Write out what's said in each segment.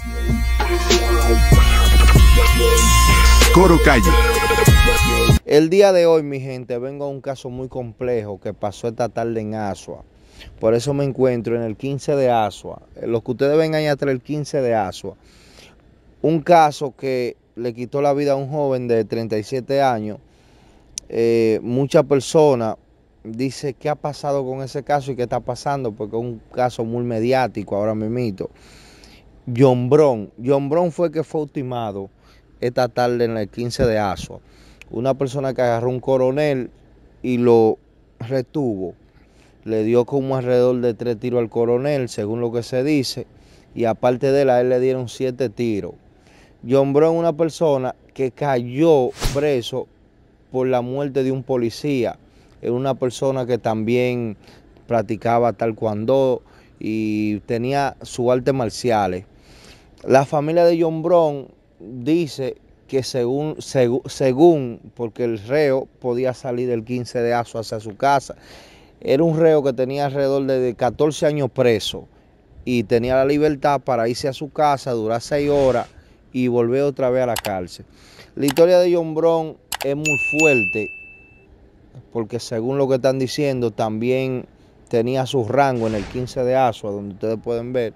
Coro Calle. El día de hoy, mi gente, vengo a un caso muy complejo que pasó esta tarde en Asua. Por eso me encuentro en el 15 de Asua. Lo que ustedes ven ahí atrás, el 15 de Asua. Un caso que le quitó la vida a un joven de 37 años. Muchas personas dicen qué ha pasado con ese caso y qué está pasando, porque es un caso muy mediático ahora mismo. John Brown fue el que fue ultimado esta tarde en el 15 de Asua. Una persona que agarró un coronel y lo retuvo. Le dio como alrededor de 3 tiros al coronel, según lo que se dice. Y aparte de él, a él le dieron 7 tiros. John Brown es una persona que cayó preso por la muerte de un policía. Es una persona que también practicaba taekwondo y tenía sus artes marciales. La familia de John Brown dice que según, porque el reo podía salir del 15 de Asua hacia su casa. Era un reo que tenía alrededor de 14 años preso y tenía la libertad para irse a su casa, durar 6 horas y volver otra vez a la cárcel. La historia de John Brown es muy fuerte porque según lo que están diciendo también tenía su rango en el 15 de Asua, donde ustedes pueden ver.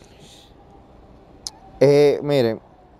Miren,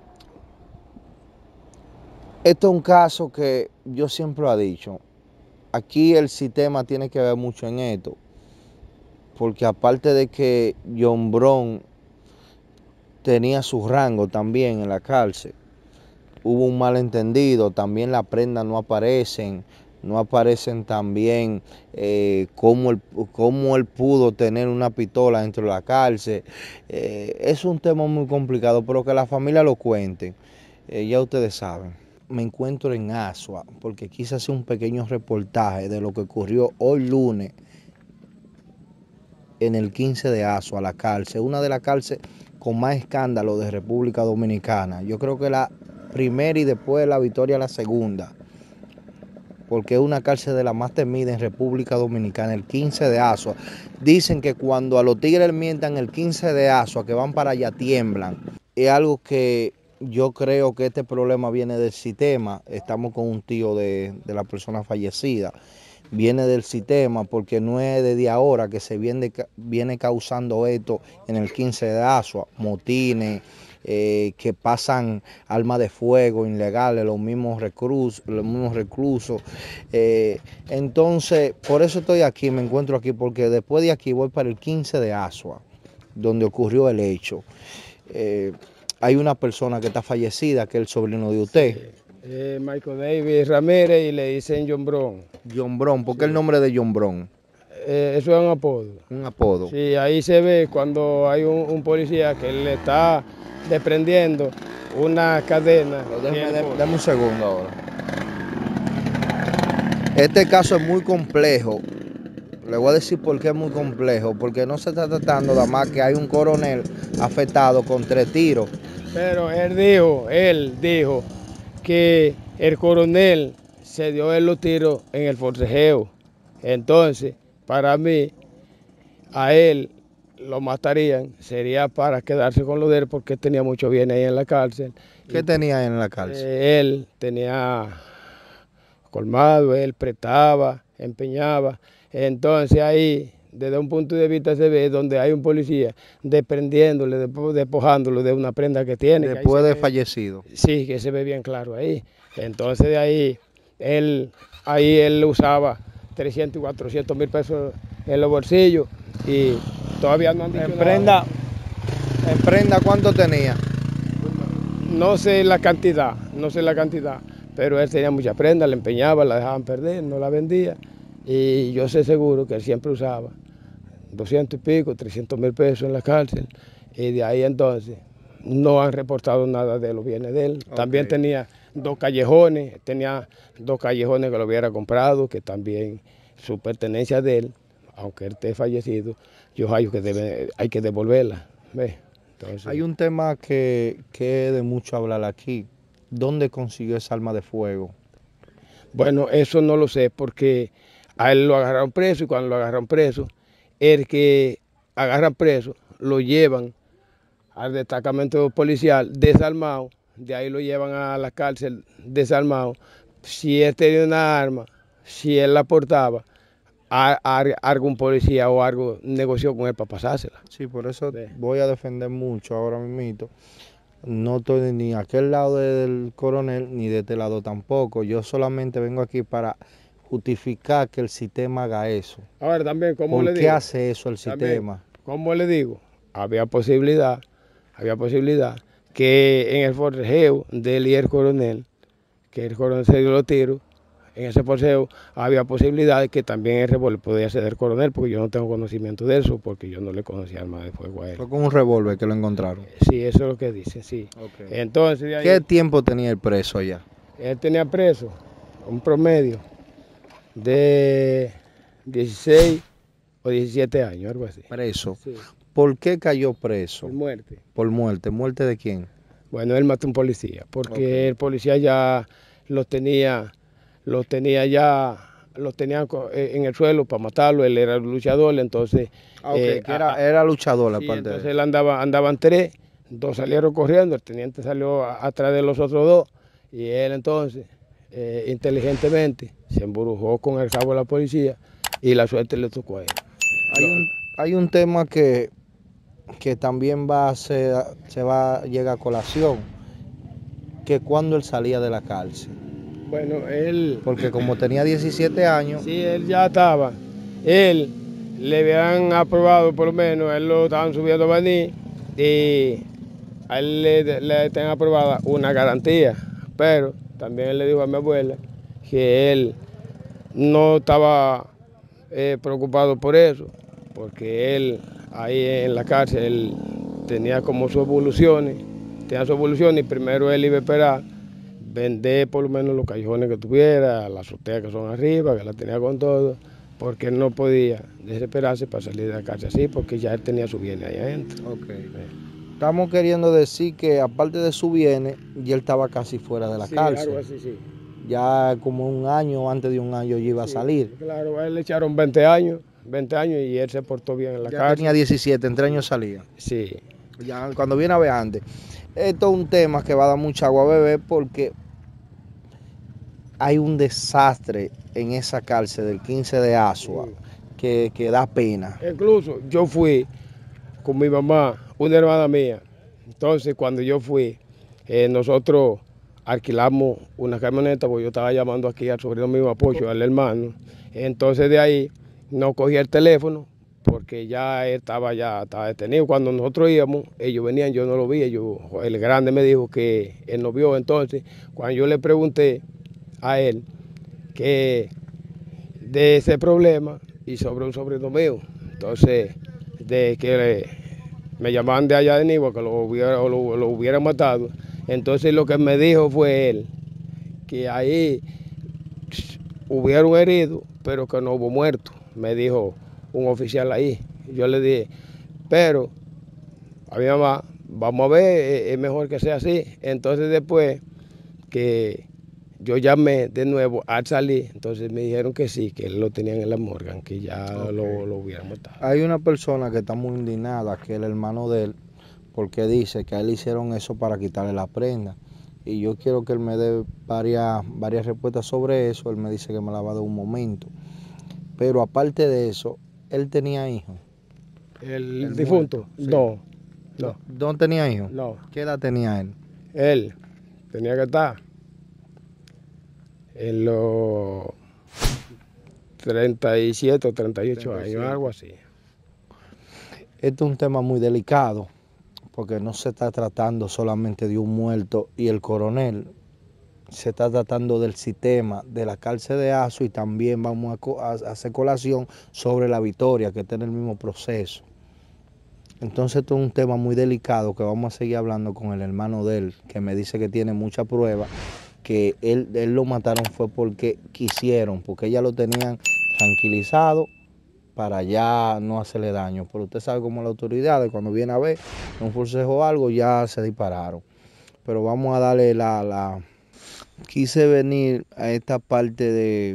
esto es un caso que yo siempre lo he dicho. Aquí el sistema tiene que ver mucho en esto, porque aparte de que John Brown tenía su rango también en la cárcel, hubo un malentendido, también las prendas no aparecen también cómo él pudo tener una pistola dentro de la cárcel. Es un tema muy complicado, pero que la familia lo cuente, ya ustedes saben. Me encuentro en Asua porque quise hacer un pequeño reportaje de lo que ocurrió hoy lunes en el 15 de Asua, la cárcel, una de las cárceles con más escándalo de República Dominicana. Yo creo que la primera y después de La Victoria la segunda, porque es una cárcel de las más temidas en República Dominicana, el 15 de Asua. Dicen que cuando a los tigres mientan el 15 de Asua, que van para allá, tiemblan. Es algo que yo creo que este problema viene del sistema. Estamos con un tío de la persona fallecida. Viene del sistema porque no es desde ahora que se viene causando esto en el 15 de Asua, motines, que pasan armas de fuego ilegales, los mismos reclusos. Entonces, por eso estoy aquí, me encuentro aquí, porque después de aquí voy para el 15 de Asua, donde ocurrió el hecho. Hay una persona que está fallecida, que es el sobrino de usted. Sí. Michael David Ramírez y le dicen John Brown. John Brown, ¿por qué el nombre de John Brown? Eso es un apodo. Un apodo. Sí, ahí se ve cuando hay un policía que le está desprendiendo una cadena. Dame un segundo ahora. Este caso es muy complejo. Le voy a decir por qué es muy complejo. Porque no se está tratando nada más que hay un coronel afectado con 3 tiros. Pero él dijo que el coronel se dio en los tiros en el forcejeo. Entonces, para mí, a él lo matarían, sería para quedarse con lo de él, porque tenía mucho bien ahí en la cárcel. ¿Qué tenía en la cárcel? Él tenía colmado, él prestaba, empeñaba. Entonces ahí, desde un punto de vista se ve donde hay un policía desprendiéndole, despojándolo de una prenda que tiene. Después de fallecido. Sí, que se ve bien claro ahí. Entonces de ahí, él usaba 300 y 400 mil pesos en los bolsillos y todavía no han dicho nada. ¿En prenda cuánto tenía? No sé la cantidad, pero él tenía mucha prenda, la empeñaba, la dejaban perder, no la vendía. Y yo sé seguro que él siempre usaba 200 y pico, 300 mil pesos en la cárcel. Y de ahí entonces no han reportado nada de los bienes de él. Okay. También tenía 2 callejones, que lo hubiera comprado, que también su pertenencia de él, aunque él esté fallecido, yo hay que devolverla. ¿Ves? Entonces, hay un tema que es de mucho hablar aquí. ¿Dónde consiguió esa arma de fuego? Bueno, eso no lo sé, porque a él lo agarraron preso y cuando lo agarraron preso, el que agarran preso lo llevan al destacamento policial desarmado, de ahí lo llevan a la cárcel desarmado. Si él tenía una arma, si él la portaba, algún policía o algo negoció con él para pasársela. Sí, por eso voy a defender mucho ahora mismo. No estoy ni a aquel lado del coronel ni de este lado tampoco. Yo solamente vengo aquí para justificar que el sistema haga eso. Ahora también, ¿cómo le digo? ¿Por qué hace eso el sistema? ¿Cómo le digo? Había posibilidad que en el forcejeo del y el coronel, que el coronel se dio los tiros, en ese forcejeo había posibilidad de que también el revólver podía ser del coronel, porque yo no tengo conocimiento de eso, porque yo no le conocía arma de fuego a él. Fue con un revólver que lo encontraron. Sí, eso es lo que dicen, sí. Okay. Entonces, de ahí, ¿qué tiempo tenía el preso allá? Él tenía preso un promedio de 16 o 17 años, algo así. Preso. Sí. ¿Por qué cayó preso? Por muerte. Por muerte. ¿Muerte de quién? Bueno, él mató a un policía, porque el policía ya los tenía en el suelo para matarlo. Él era luchador, entonces... era luchador la sí, parte entonces de él andaban tres, dos salieron corriendo, el teniente salió atrás de los otros dos, y él entonces, inteligentemente, se embrujó con el cabo de la policía, y la suerte le tocó a él. Hay un tema que también se va a llegar a colación, que cuando él salía de la cárcel. Bueno, él... Porque como tenía 17 años... Sí, él ya estaba. Él le habían aprobado, por lo menos, él lo estaban subiendo a venir, y a él le tenían aprobada una garantía, pero también él le dijo a mi abuela que él no estaba preocupado por eso, porque él ahí en la cárcel él tenía como sus evoluciones, y primero él iba a esperar vender por lo menos los callejones que tuviera, las azoteas que son arriba, que la tenía con todo, porque él no podía desesperarse para salir de la cárcel así, porque ya él tenía su bienes ahí adentro. Okay. Estamos queriendo decir que aparte de su bienes, ya él estaba casi fuera de la cárcel. Algo así, sí. Ya como un año, antes de un año, ya iba a salir. Claro, a él le echaron 20 años y él se portó bien en la cárcel. Ya tenía 17, en 3 años salía. Sí. Ya cuando viene a ver antes. Esto es un tema que va a dar mucha agua a beber porque hay un desastre en esa cárcel del 15 de Asua que da pena. Incluso yo fui con mi mamá, una hermana mía. Entonces cuando yo fui, nosotros alquilamos una camioneta, porque yo estaba llamando aquí al sobrino mío Apoyo, al hermano. Entonces de ahí no cogía el teléfono porque ya él estaba detenido. Cuando nosotros íbamos, ellos venían, yo no lo vi. El grande me dijo que él no vio. Entonces, cuando yo le pregunté a él que de ese problema y sobre un sobrino mío, entonces de que me llamaban de allá de Nigua que lo hubieran matado, entonces lo que me dijo fue él que ahí hubieron heridos pero que no hubo muertos, me dijo un oficial ahí. Yo le dije, pero a mi mamá, vamos a ver, es mejor que sea así. Entonces después que yo llamé de nuevo al salir, entonces me dijeron que sí, que él lo tenían en la morgue, que ya lo hubieran matado. Hay una persona que está muy indignada, que es el hermano de él, porque dice que a él hicieron eso para quitarle la prenda. Y yo quiero que él me dé varias respuestas sobre eso. Él me dice que me la va a dar un momento. Pero aparte de eso, él tenía hijos. ¿El difunto? Muerto, sí. No. ¿No tenía hijos? No. ¿Qué edad tenía él? Él tenía que estar en los 37 o 38 años, algo así. Esto es un tema muy delicado, porque no se está tratando solamente de un muerto y el coronel, se está tratando del sistema de la cárcel de Asua, y también vamos a hacer colación sobre la Victoria, que está en el mismo proceso. Entonces esto es un tema muy delicado que vamos a seguir hablando con el hermano de él, que me dice que tiene mucha prueba, que él lo mataron fue porque quisieron, porque ya lo tenían tranquilizado para ya no hacerle daño. Pero usted sabe cómo las autoridades, cuando viene a ver un forcejo o algo, ya se dispararon. Pero vamos a darle Quise venir a esta parte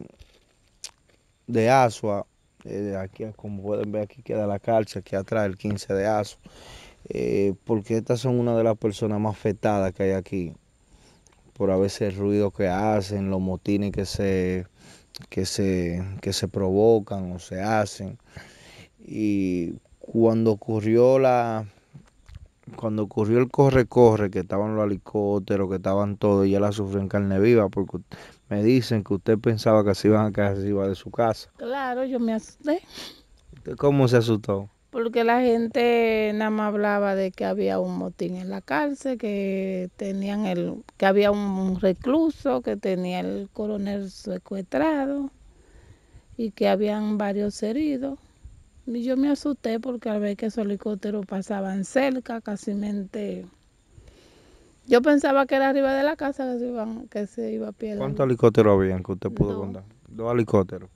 de Asua. Aquí, como pueden ver, aquí queda la cárcel, aquí atrás, el 15 de Asua. porque estas son una de las personas más afectadas que hay aquí, por a veces el ruido que hacen, los motines que se provocan o se hacen. Y cuando ocurrió el corre-corre, que estaban los helicópteros, que estaban todos, ella la sufrió en carne viva, porque me dicen que usted pensaba que se iban a caer arriba de su casa. Claro, yo me asusté. ¿Usted cómo se asustó? Porque la gente nada más hablaba de que había un motín en la cárcel, que había un recluso, que tenía el coronel secuestrado y que habían varios heridos. Y yo me asusté porque al ver que esos helicópteros pasaban cerca, yo pensaba que era arriba de la casa que se iba a pierder. ¿Cuántos helicópteros habían que usted pudo contar? 2 helicópteros.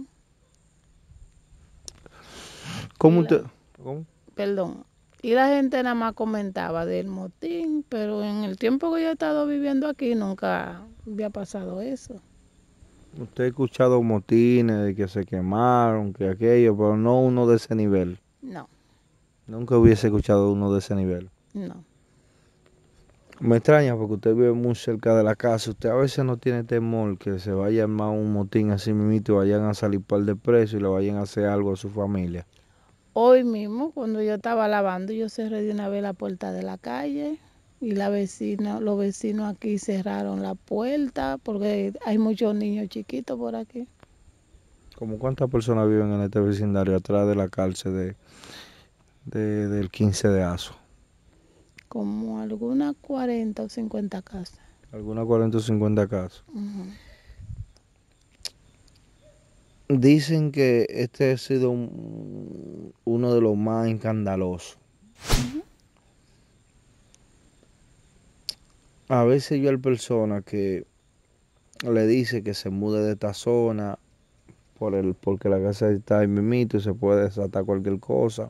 ¿Cómo usted? ¿Cómo? Perdón. Y la gente nada más comentaba del motín, pero en el tiempo que yo he estado viviendo aquí nunca había pasado eso. Usted ha escuchado motines de que se quemaron, que aquello, pero no uno de ese nivel. No. Nunca hubiese escuchado uno de ese nivel. No. Me extraña porque usted vive muy cerca de la casa. Usted a veces no tiene temor que se vaya a armar un motín así mismo y vayan a salir par de presos y le vayan a hacer algo a su familia. Hoy mismo, cuando yo estaba lavando, yo cerré de una vez la puerta de la calle y los vecinos aquí cerraron la puerta porque hay muchos niños chiquitos por aquí. ¿Cómo cuántas personas viven en este vecindario atrás de la cárcel del 15 de Asua? Como algunas 40 o 50 casas. Algunas 40 o 50 casas. Dicen que este ha sido uno de los más escandalosos. A veces yo hay personas que le dice que se mude de esta zona porque la casa está en mimito y se puede desatar cualquier cosa.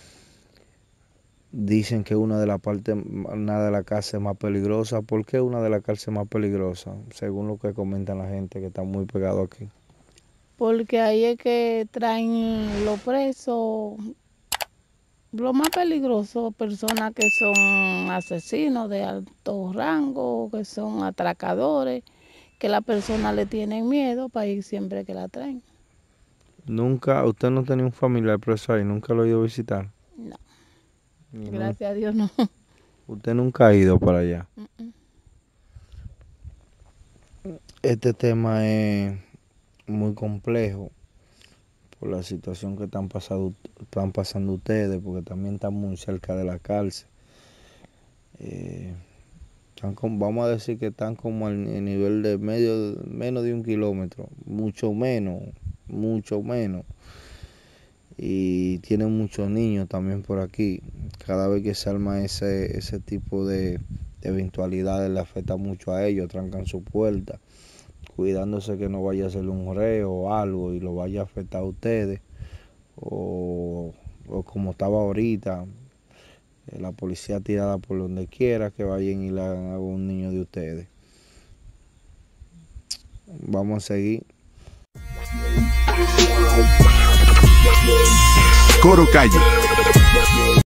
Dicen que una de las cárceles más peligrosas. ¿Por qué una de las cárceles más peligrosas? Según lo que comentan la gente que está muy pegado aquí. Porque ahí es que traen los presos, lo más peligroso, personas que son asesinos de alto rango, que son atracadores, que las personas le tienen miedo para ir siempre que la traen. Nunca, usted no tenía un familiar preso ahí, nunca lo ha ido a visitar. No. Gracias a Dios no. ¿Usted nunca ha ido para allá? Este tema es muy complejo por la situación que están pasando ustedes, porque también están muy cerca de la cárcel. Vamos a decir que están como al nivel de menos de 1 kilómetro, mucho menos. Y tienen muchos niños también por aquí. Cada vez que se arma ese tipo de eventualidades le afecta mucho a ellos, trancan su puerta, cuidándose que no vaya a ser un reo o algo y lo vaya a afectar a ustedes. O como estaba ahorita, la policía tirada por donde quiera, que vayan y le hagan algo a un niño de ustedes. Vamos a seguir. Coro Calle.